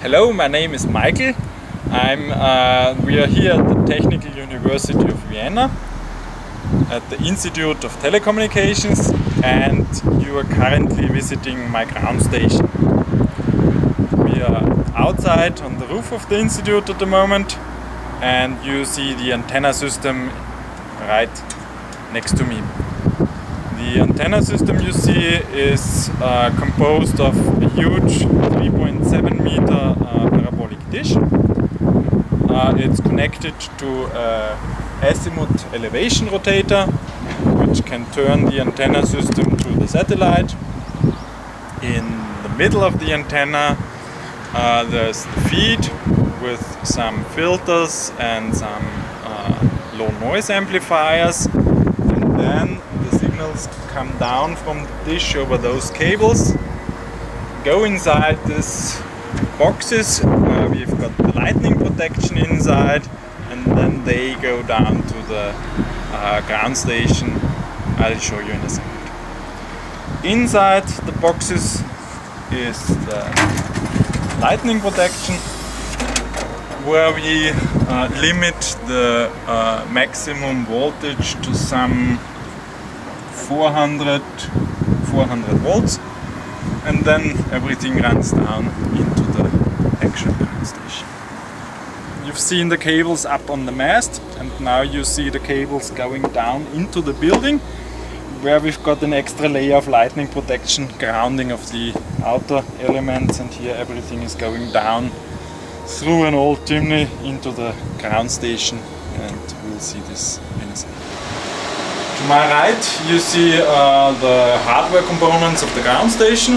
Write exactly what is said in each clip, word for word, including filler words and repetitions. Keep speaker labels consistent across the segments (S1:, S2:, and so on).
S1: Hello, my name is Michael. I'm, uh, we are here at the Technical University of Vienna at the Institute of Telecommunications, and you are currently visiting my ground station. We are outside on the roof of the institute at the moment, and you see the antenna system right next to me. The antenna system you see is uh, composed of a huge three point seven meter uh, parabolic dish. Uh, it's connected to an azimuth elevation rotator, which can turn the antenna system to the satellite. In the middle of the antenna uh, there's the feed with some filters and some uh, low noise amplifiers, and then the signals come down from the dish over those cables, go inside these boxes where we've got the lightning protection inside, and then they go down to the uh, ground station. I'll show you in a second. Inside the boxes is the lightning protection, where we uh, limit the uh, maximum voltage to some four hundred volts, and then everything runs down into the actual ground station. You've seen the cables up on the mast, and now you see the cables going down into the building, where we've got an extra layer of lightning protection, grounding of the outer elements, and here everything is going down through an old chimney into the ground station, and we'll see this in a second. To my right you see uh, the hardware components of the ground station.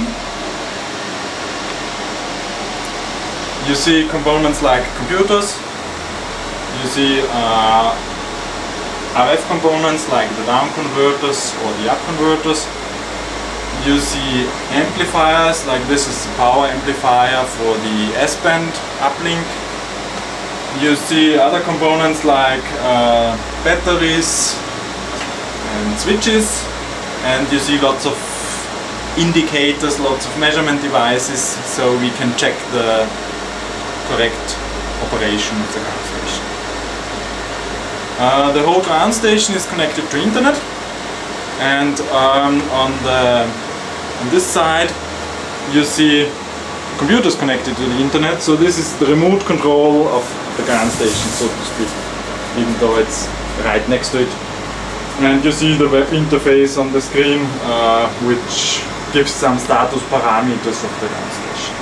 S1: You see components like computers, you see uh, R F components like the down converters or the up converters. You see amplifiers, like this is the power amplifier for the S-band uplink. You see other components like uh, batteries and switches, and you see lots of indicators, lots of measurement devices, so we can check the correct operation of the ground station. Uh, the whole ground station is connected to internet, and um, on the on this side you see computers connected to the internet. So this is the remote control of the ground station, so to speak, even though it's right next to it. And you see the web interface on the screen, uh, which gives some status parameters of the ground station.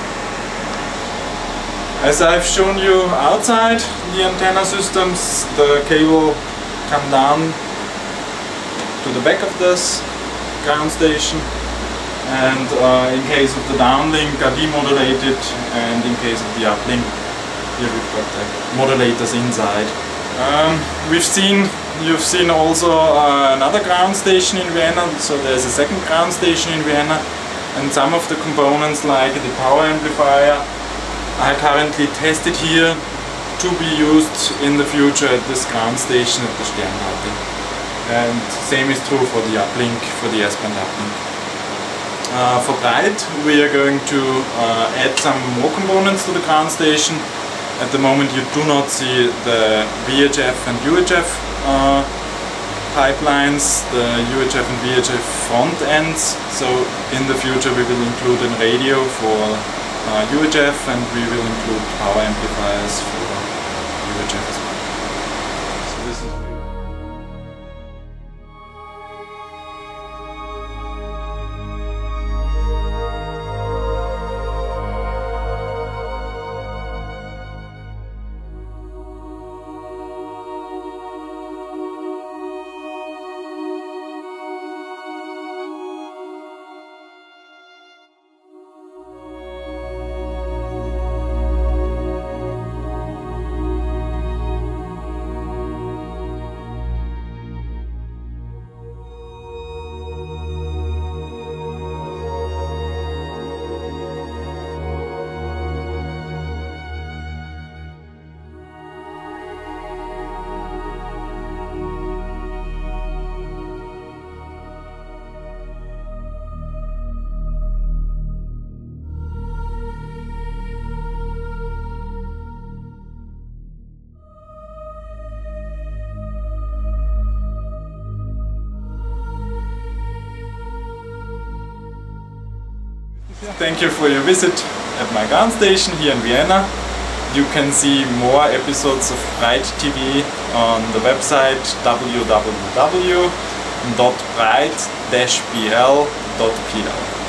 S1: As I've shown you outside the antenna systems, the cable come down to the back of this ground station, and uh, in case of the downlink are demodulated, and in case of the uplink, here we've got the modulators inside. Um, we've seen, you've seen also uh, another ground station in Vienna, so there's a second ground station in Vienna, and some of the components like the power amplifier are currently tested here to be used in the future at this ground station at the Sternwarte. And same is true for the uplink, for the S-band uplink. Uh, for Breit we are going to uh, add some more components to the ground station. At the moment you do not see the V H F and U H F uh, pipelines, the U H F and V H F front ends, so in the future we will include a radio for uh, U H F, and we will include power amplifiers for U H F as well. So this is Thank you for your visit at my gun station here in Vienna. You can see more episodes of Breit T V on the website w w w dot breit dash b l dot p l.